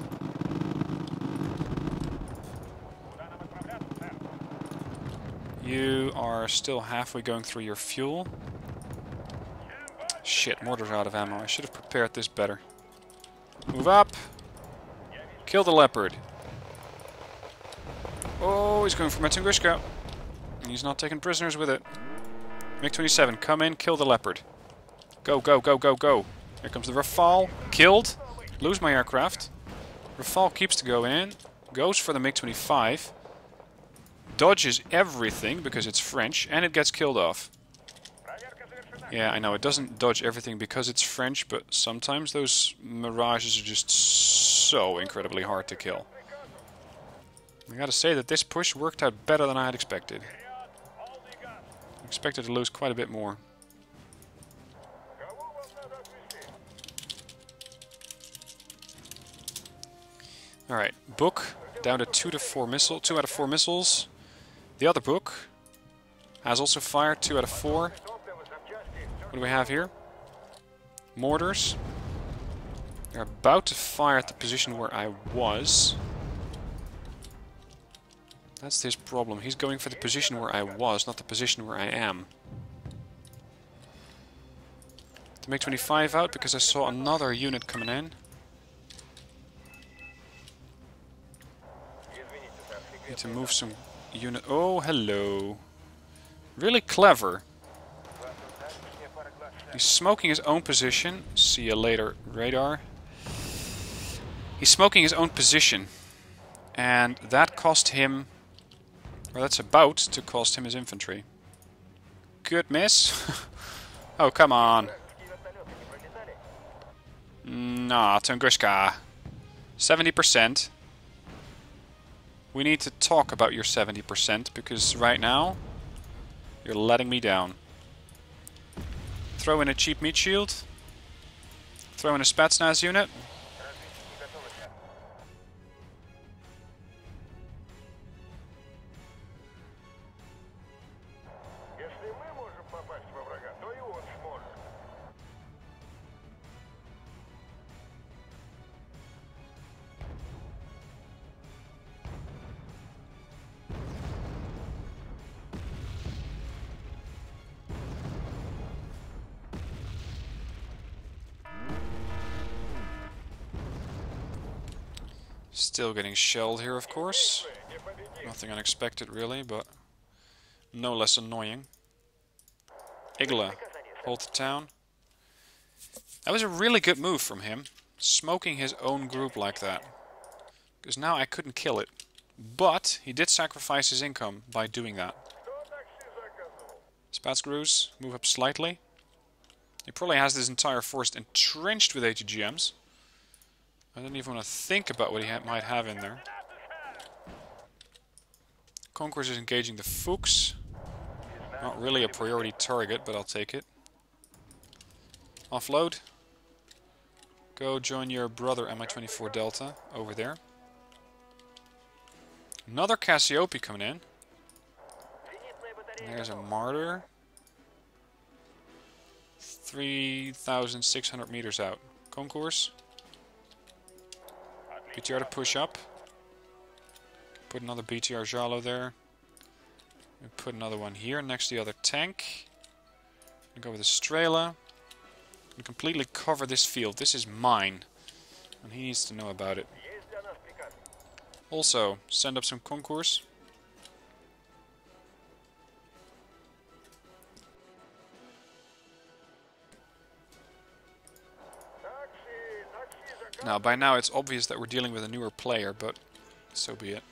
You are still halfway going through your fuel. Shit, mortar's out of ammo. I should have prepared this better. Move up. Kill the Leopard. Oh, he's going for my Tunguska. He's not taking prisoners with it. MiG-27, come in, kill the Leopard. Go, go, go, go, go. Here comes the Rafale. Killed. Lose my aircraft. Rafale keeps going in. Goes for the MiG-25. Dodges everything because it's French, and it gets killed off. Yeah, I know, it doesn't dodge everything because it's French, but sometimes those Mirages are just so incredibly hard to kill. I gotta say that this push worked out better than I had expected. I expected to lose quite a bit more. Alright, Book down to 2 out of 4 missiles. The other Book has also fired 2 out of 4. What do we have here? Mortars. They're about to fire at the position where I was. That's his problem. He's going for the position where I was, not the position where I am. To make 25 out because I saw another unit coming in. Need to move some unit. Oh, hello. Really clever. He's smoking his own position. See you later, radar. He's smoking his own position. And that cost him... Or that's about to cost him his infantry. Good miss. Oh, come on. Nah, Tunguska. 70%. We need to talk about your 70% because right now you're letting me down. Throw in a cheap meat shield. Throw in a Spetsnaz unit. Still getting shelled here, of course. Nothing unexpected, really, but no less annoying. Igla, hold the town. That was a really good move from him, smoking his own group like that. Because now I couldn't kill it. But he did sacrifice his income by doing that. Spatsgruz, move up slightly. He probably has this entire force entrenched with ATGMs. I don't even want to think about what he might have in there. Concourse is engaging the Fuchs. Not really a priority target, but I'll take it. Offload. Go join your brother Mi-24 Delta over there. Another Cassiope coming in. And there's a Martyr. 3,600 meters out. Concourse. BTR to push up. Put another BTR Jalo there. We put another one here next to the other tank. And go with a Strela. And completely cover this field. This is mine. And he needs to know about it. Also, send up some Concourse. Now, by now it's obvious that we're dealing with a newer player, but so be it.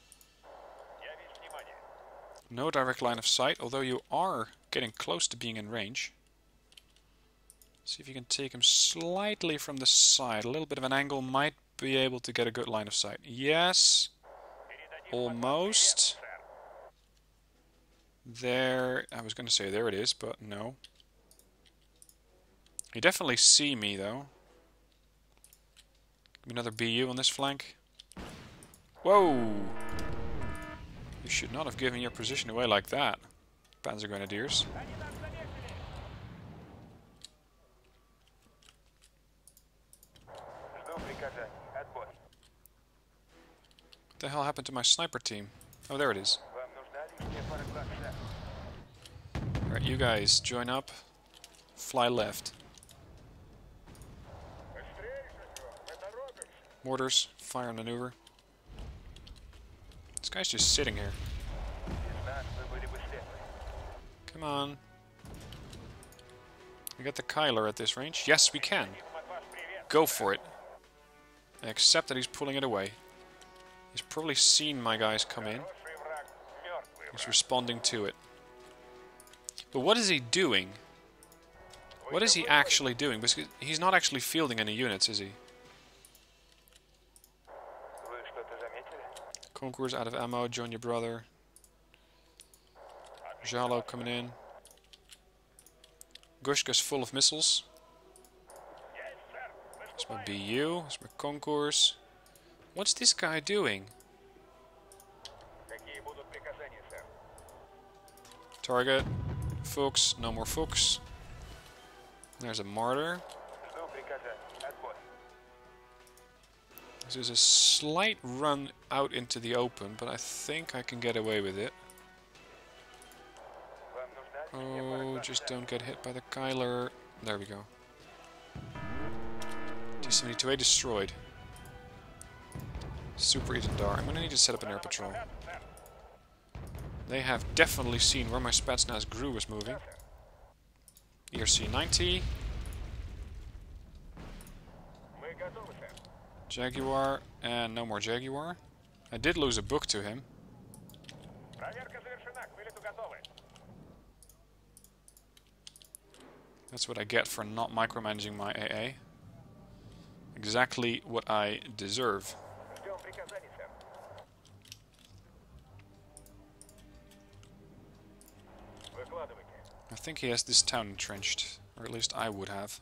No direct line of sight, although you are getting close to being in range. See if you can take him slightly from the side. A little bit of an angle might be able to get a good line of sight. Yes. Almost. There. I was going to say there it is, but no. You definitely see me, though. Another BU on this flank. Whoa! You should not have given your position away like that. Panzer Grenadiers. What the hell happened to my sniper team? Oh, there it is. Alright, you guys, join up. Fly left. Mortars, fire and maneuver. This guy's just sitting here. Come on. We got the Kyler at this range. Yes, we can. Go for it. Except that he's pulling it away. He's probably seen my guys come in. He's responding to it. But what is he doing? What is he actually doing? Because he's not actually fielding any units, is he? Concours out of ammo, join your brother. Jalo coming in. Gushka's full of missiles. That's my BU, that's my Concours. What's this guy doing? Target. Fuchs, no more Fuchs. There's a Martyr. There's a slight run out into the open, but I think I can get away with it. Oh, just don't get hit by the Kyler. There we go. T-72A destroyed. Super Etendar. I'm going to need to set up an air patrol. They have definitely seen where my Spetsnaz GRU was moving. ERC-90. Jaguar, and no more Jaguar. I did lose a book to him. That's what I get for not micromanaging my AA. Exactly what I deserve. I think he has this town entrenched, or at least I would have.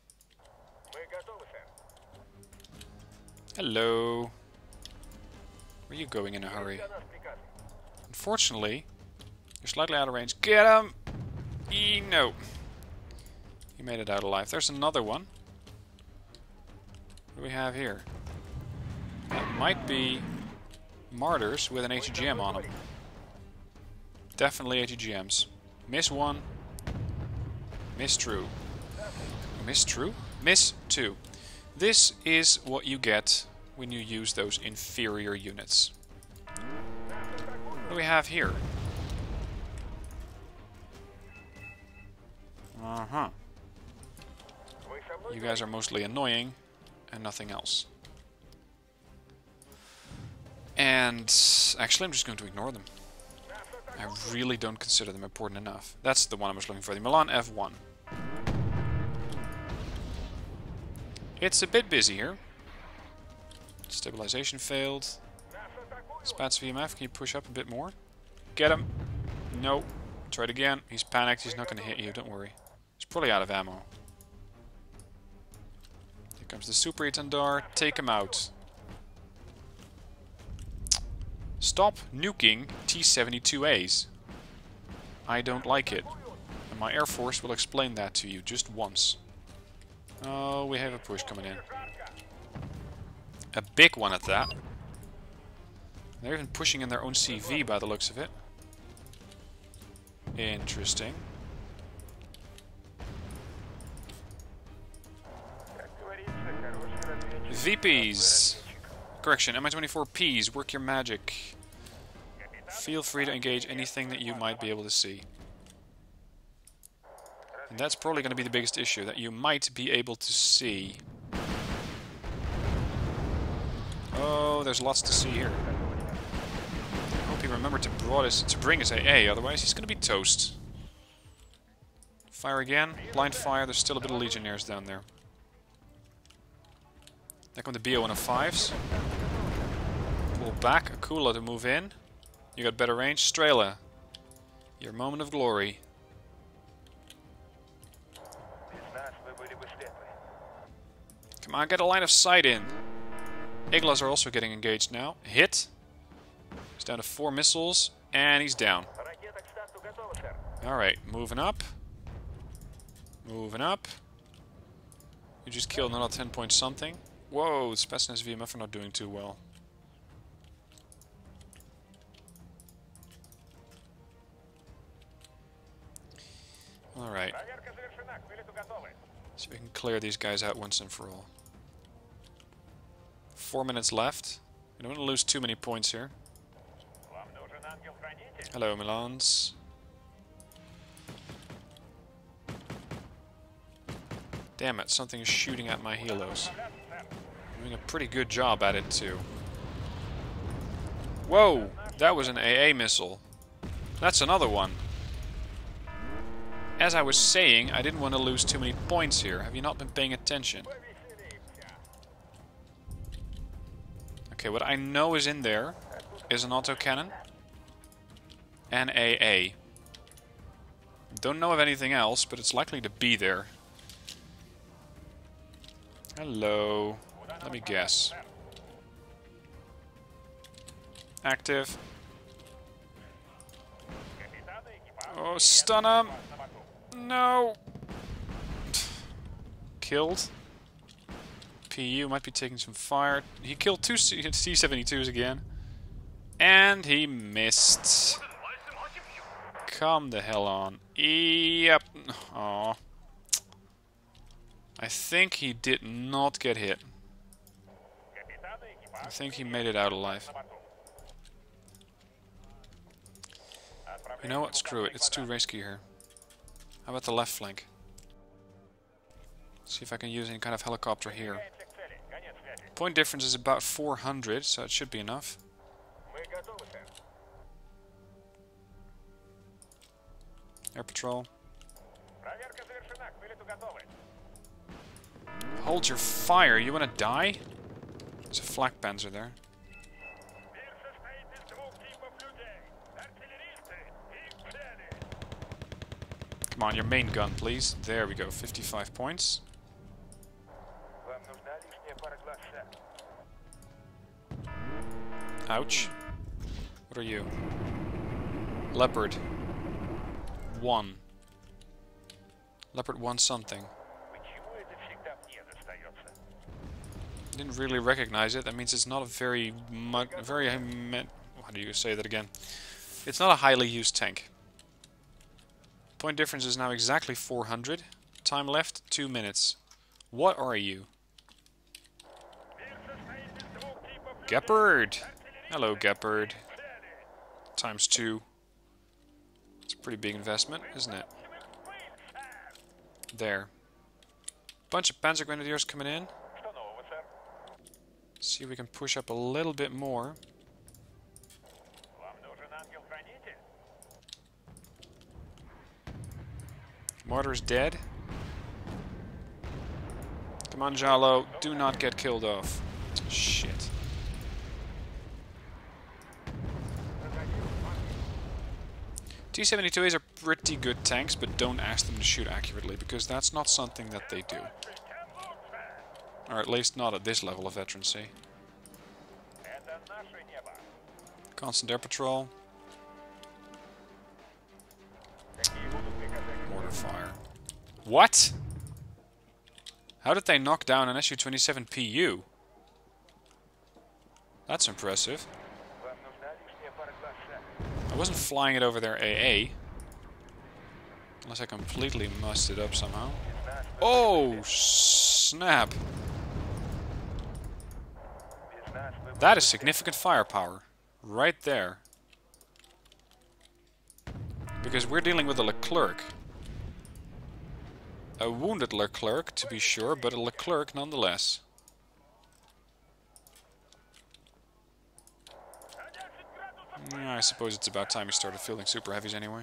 Hello. Where are you going in a hurry? Unfortunately, you're slightly out of range. Get him! No. He made it out alive. There's another one. What do we have here? That might be Martyrs with an ATGM on them. Definitely ATGMs. Miss one. Miss true. Miss true? Miss two. This is what you get when you use those inferior units. What do we have here? Uh-huh. You guys are mostly annoying and nothing else. And actually I'm just going to ignore them. I really don't consider them important enough. That's the one I was looking for, the Milan F1. It's a bit busy here. Stabilization failed. Spats VMF, can you push up a bit more? Get him! No. Try it again. He's panicked, he's not going to hit you, don't worry. He's probably out of ammo. Here comes the Super Etendar, take him out. Stop nuking T-72As. I don't like it. And my Air Force will explain that to you just once. Oh, we have a push coming in. A big one at that. They're even pushing in their own CV by the looks of it. Interesting. VPs. Correction, Mi-24Ps, work your magic. Feel free to engage anything that you might be able to see. And that's probably going to be the biggest issue, that you might be able to see. Oh, there's lots to see here. I hope he remembered to bring his AA, otherwise he's going to be toast. Fire again. Blind fire, there's still a bit of Legionnaires down there. There come the BO-105s. Pull back, Akula to move in. You got better range. Strela, your moment of glory. Come on, get a line of sight in. Iglas are also getting engaged now. Hit. He's down to 4 missiles, and he's down. Alright, moving up. Moving up. You just killed another 10 point something. Whoa, Spetsnaz VMF are not doing too well. Alright. So we can clear these guys out once and for all. 4 minutes left. We don't want to lose too many points here. Hello, Milans. Damn it, something is shooting at my helos. Doing a pretty good job at it, too. Whoa! That was an AA missile. That's another one. As I was saying, I didn't want to lose too many points here. Have you not been paying attention? Okay, what I know is in there is an autocannon and AA. Don't know of anything else, but it's likely to be there. Hello. Let me guess. Active. Oh, stun him! No! Killed. PU might be taking some fire. He killed two C-72s again. And he missed. Come the hell on. Yep. Aw. I think he did not get hit. I think he made it out alive. You know what? Screw it. It's too risky here. How about the left flank? See if I can use any kind of helicopter here. Point difference is about 400, so it should be enough. Air patrol. Hold your fire. You want to die? There's a flak panzer there. Come on, your main gun, please. There we go. 55 points. Ouch. What are you? Leopard 1. Leopard 1 something. Didn't really recognize it. That means it's not a very how do you say that again? It's not a highly used tank. Point difference is now exactly 400. Time left 2 minutes. What are you? Gepard! Hello, Gepard. Times 2. It's a pretty big investment, isn't it? There. Bunch of Panzer Grenadiers coming in. See if we can push up a little bit more. Mortar's dead. Come on, Jalo. Do not get killed off. Shit. T-72As are pretty good tanks, but don't ask them to shoot accurately, because that's not something that they do. Or at least not at this level of veterancy. Constant air patrol. Mortar fire. What? How did they knock down an Su-27 PU? That's impressive. I wasn't flying it over their AA. Unless I completely mussed it up somehow. Oh, snap. That is significant firepower. Right there. Because we're dealing with a Leclerc. A wounded Leclerc, to be sure, but a Leclerc nonetheless. Yeah, I suppose it's about time we started fielding super heavies anyway.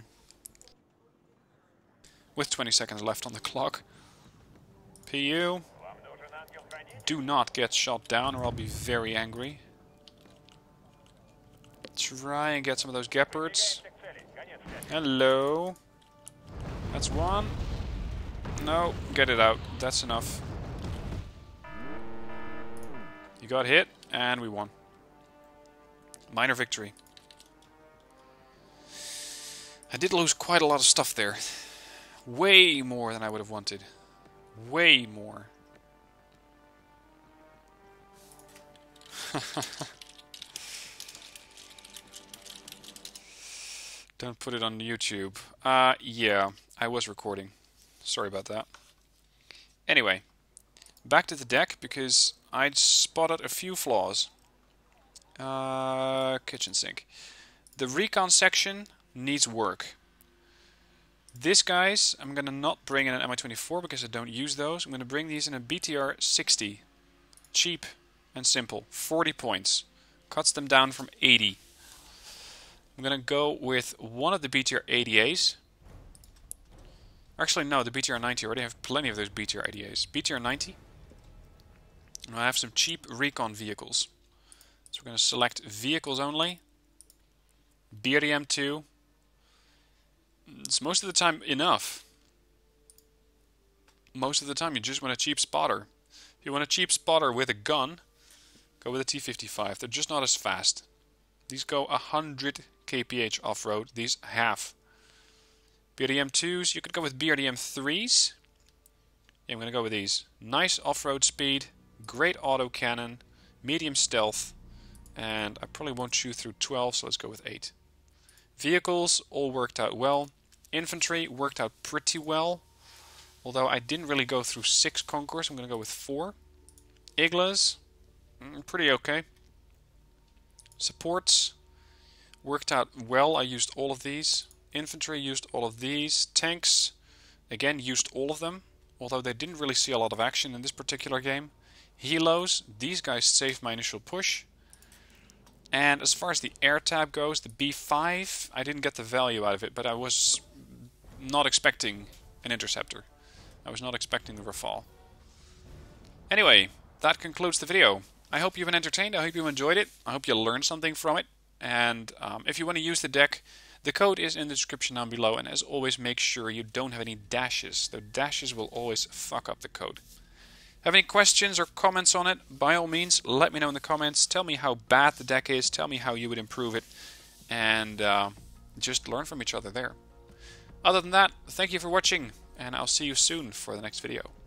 With 20 seconds left on the clock. PU. Do not get shot down or I'll be very angry. Try and get some of those Gepards. Hello. That's one. No, get it out. That's enough. You got hit, and we won. Minor victory. I did lose quite a lot of stuff there. Way more than I would have wanted. Way more. Don't put it on YouTube. Yeah, I was recording. Sorry about that. Anyway, back to the deck because I'd spotted a few flaws. Kitchen sink. The recon section needs work. This, guys, I'm going to not bring in an Mi-24 because I don't use those. I'm going to bring these in a BTR 60. Cheap and simple. 40 points. Cuts them down from 80. I'm going to go with one of the BTR 80As. Actually, no, the BTR 90. I already have plenty of those BTR 80As. BTR 90. And I have some cheap recon vehicles. So we're going to select vehicles only. BRDM 2. It's most of the time enough. Most of the time you just want a cheap spotter. If you want a cheap spotter with a gun, go with a T55. They're just not as fast. These go 100 kph off-road. These half. BRDM 2s, you could go with BRDM 3s. Yeah, I'm going to go with these. Nice off-road speed, great autocannon, medium stealth, and I probably won't shoot through 12, so let's go with 8. Vehicles all worked out well. Infantry worked out pretty well. Although I didn't really go through 6 Concours, I'm going to go with 4. Iglas, pretty okay. Supports worked out well. I used all of these. Infantry used all of these. Tanks, again, used all of them. Although they didn't really see a lot of action in this particular game. Helos, these guys saved my initial push. And as far as the air tab goes, the B5, I didn't get the value out of it, but I was not expecting an interceptor. I was not expecting the Rafale. Anyway, that concludes the video. I hope you've been entertained. I hope you enjoyed it. I hope you learned something from it. And if you want to use the deck, the code is in the description down below. And as always, make sure you don't have any dashes. The dashes will always fuck up the code. Have any questions or comments on it? By all means, let me know in the comments. Tell me how bad the deck is. Tell me how you would improve it. And just learn from each other there. Other than that, thank you for watching. And I'll see you soon for the next video.